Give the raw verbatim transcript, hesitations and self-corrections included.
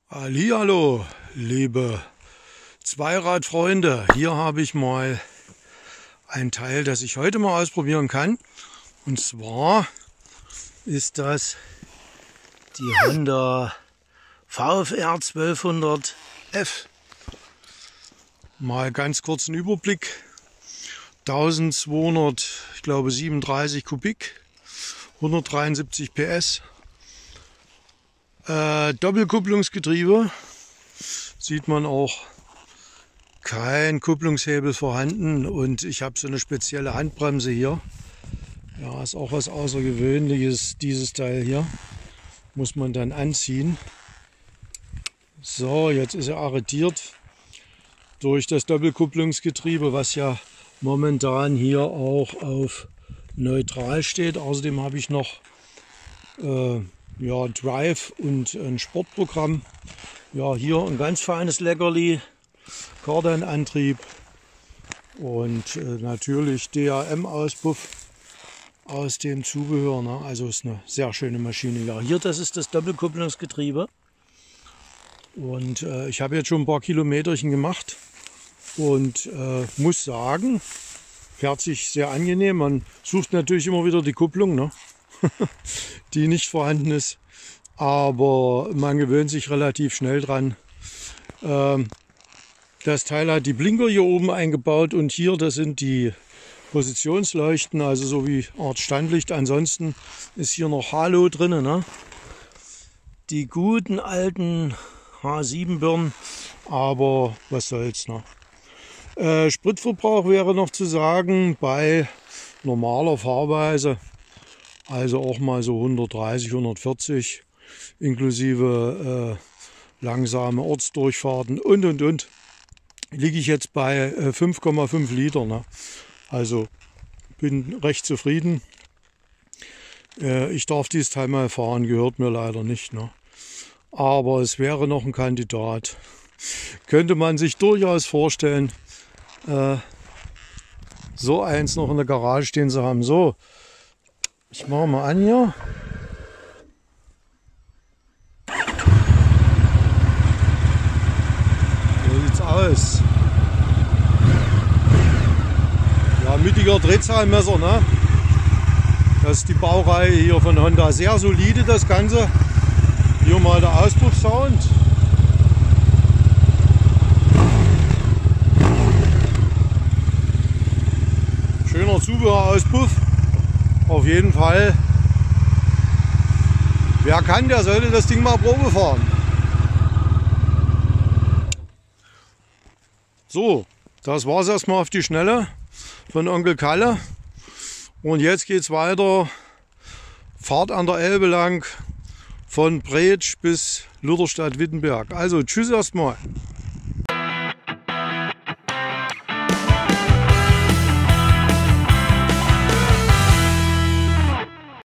Hallihallo, liebe Zweiradfreunde. Hier habe ich mal ein Teil, das ich heute mal ausprobieren kann. Und zwar ist das die Honda VfR zwölfhundert F. Mal ganz kurz einen Überblick. eintausendzweihundert, ich glaube siebenunddreißig Kubik, hundertdreiundsiebzig P S. Äh, Doppelkupplungsgetriebe, sieht man auch, kein Kupplungshebel vorhanden und ich habe so eine spezielle Handbremse hier. Ja, ist auch was Außergewöhnliches, dieses Teil hier. Muss man dann anziehen. So, jetzt ist er arretiert durch das Doppelkupplungsgetriebe, was ja momentan hier auch auf neutral steht. Außerdem habe ich noch äh, ja, Drive und ein Sportprogramm. Ja, hier ein ganz feines Leckerli, Kardanantrieb und äh, natürlich D A M-Auspuff aus dem Zubehör. Ne? Also ist eine sehr schöne Maschine. Ja, hier, das ist das Doppelkupplungsgetriebe. Und äh, ich habe jetzt schon ein paar Kilometerchen gemacht und äh, muss sagen, fährt sich sehr angenehm. Man sucht natürlich immer wieder die Kupplung, ne? die nicht vorhanden ist, aber man gewöhnt sich relativ schnell dran. Ähm, das Teil hat die Blinker hier oben eingebaut und hier, das sind die Positionsleuchten, also so wie Art Standlicht. Ansonsten ist hier noch Halo drin, ne? Die guten alten H sieben Birnen, aber was soll's, ne? Äh, Spritverbrauch wäre noch zu sagen bei normaler Fahrweise, also auch mal so hundertdreißig, hundertvierzig, inklusive äh, langsame Ortsdurchfahrten und und und, liege ich jetzt bei äh, fünf Komma fünf Liter. Ne? Also bin recht zufrieden. Äh, ich darf dieses Teil mal fahren, gehört mir leider nicht. Ne? Aber es wäre noch ein Kandidat. Könnte man sich durchaus vorstellen, äh, so eins noch in der Garage stehen zu haben. So. Ich mache mal an hier. So sieht's aus. Ja, mittiger Drehzahlmesser, ne? Das ist die Baureihe hier von Honda. Sehr solide das Ganze. Hier mal der Auspuffsound. Schöner Zubehörauspuff. Auf jeden Fall, wer kann, der sollte das Ding mal Probe fahren. So, das war es erstmal auf die Schnelle von Onkel Kalle. Und jetzt geht es weiter, Fahrt an der Elbe lang, von Bretsch bis Lutherstadt-Wittenberg. Also tschüss erstmal.